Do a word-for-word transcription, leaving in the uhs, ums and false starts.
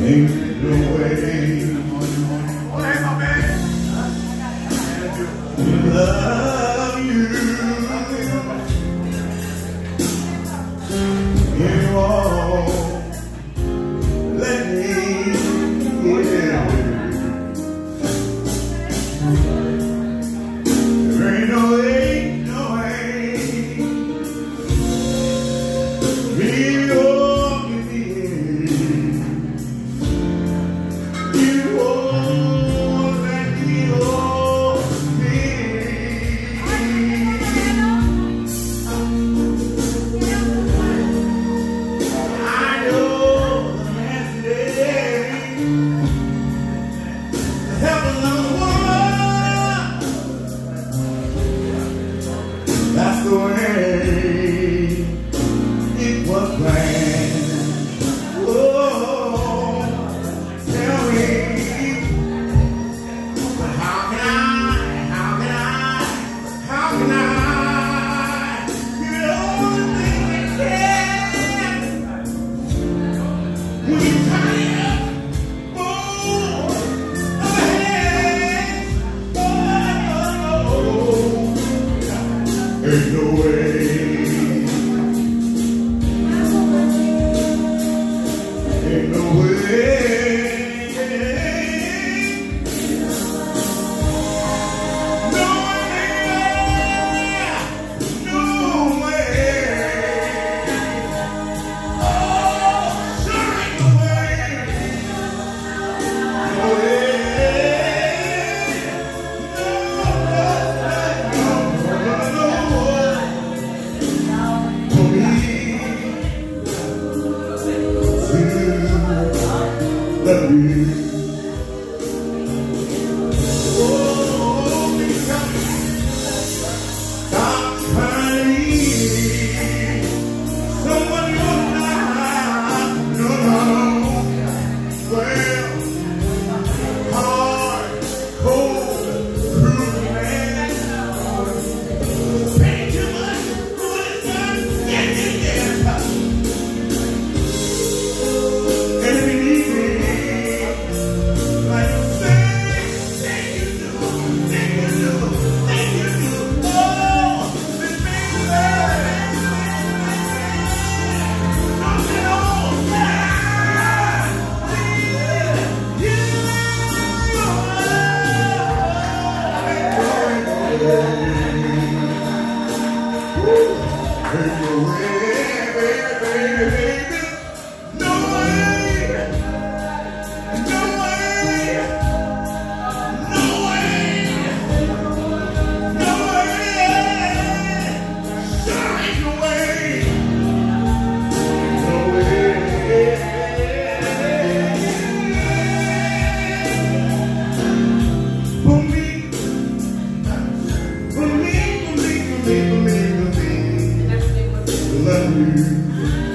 Ain't no way. Hey, my man. Love you. You won't let me get. There ain't no way, no way. Me walking in. You won't let me hold me. I know the last day. Heaven knows what. That's the way it was planned. Oh, tell me, but how can I, how can I, how can I, you know the thing that can, when you tired, oh, ahead, oh, ain't no way. Ain't no way. No way. No way. Oh, sure ain't no way. No way. No, no, no, no, no. For me to love you. Oh, because stop trying to eat someone you're not. No, no. Well, hard, cold, cruel man. Pay too much for it done. Yeah, yeah, yeah. And if you need me, like say, say you do, say you do, say you do. Oh, this baby, something old, yeah, you, ain't no way, baby, baby, baby, no way. No way! No way! No way! Sure ain't no way! No way! For me, for me, for me, for me, for me, for me, to love you.